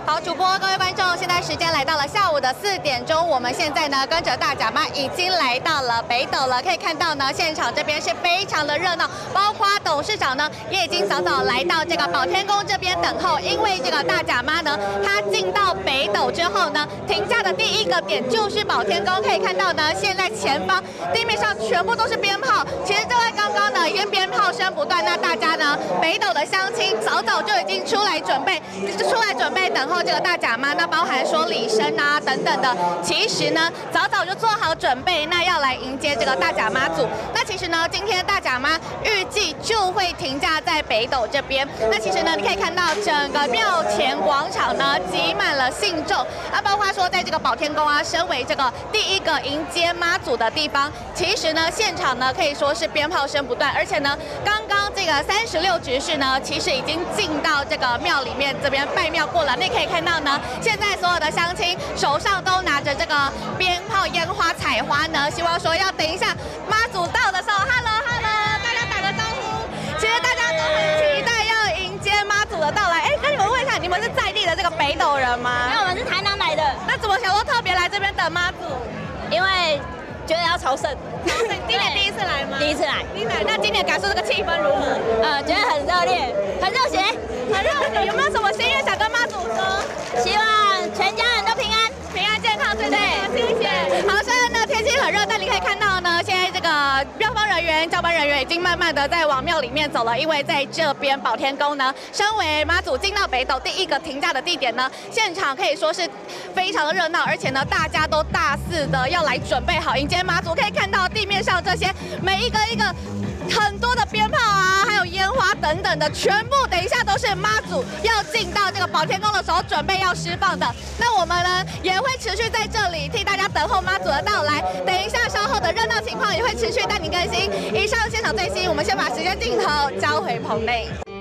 好，主播各位观众，现在时间来到了下午的4点钟，我们现在呢跟着大甲妈已经来到了北斗了。可以看到呢，现场这边是非常的热闹，包括董事长呢也已经早早来到这个保天宫这边等候，因为这个大甲妈呢，她进到北斗之后呢，停驾的第一个点就是保天宫。可以看到呢，现在前方地面上全部都是鞭炮，其实就在刚刚呢，因鞭炮声不断，那大家呢北斗的乡亲早早就已经出来准备等候这个大甲妈，那包含说礼生啊等等的，其实呢早早就做好准备，那要来迎接这个大甲妈祖。那其实呢，今天大甲妈预计就会停驾在北斗这边。那其实呢，你可以看到整个庙前广场呢挤满了信众，啊，包括说在这个保天宫啊，身为这个第一个迎接妈祖的地方，其实呢现场呢可以说是鞭炮声不断，而且呢刚刚这个36执事呢，其实已经进到这个庙里面这边拜庙过了。那可以看到呢，现在所有的乡亲手上都拿着这个鞭炮、烟花、彩花呢，希望说要等一下妈祖到的时候 ，Hello， 大家打个招呼。其实大家都很期待要迎接妈祖的到来。哎，跟你们问一下，你们是在地的这个北斗人吗？ 因为我们是台南来的。 那怎么想说特别来这边等妈祖？ 因为觉得要朝圣。 今年第一次来吗？ 第一次来。 那今年感受这个气氛如何？ 觉得很热烈，很热血， 很热血。有没有什么心愿想跟妈祖说？ 希望全家人都平安、 健康，对不对？谢谢。好，现在呢天气很热，但你可以看到呢，现在这个庙方人员、交班人员已经慢慢的在往庙里面走了，因为在这边保天宫呢，身为妈祖进到北斗第一个停驾的地点呢，现场可以说是非常的热闹，而且呢大家都大肆的要来准备好迎接妈祖。可以看到地面上这些每一个很多的鞭炮啊，还有烟花等等的，全部等一下都是妈祖要进到这个保天宫的时候准备要释放的。那我们呢也会持续在这里替大家等候妈祖的到来。等一下稍后的热闹情况也会持续带您更新。以上现场最新，我们先把时间镜头交回棚内。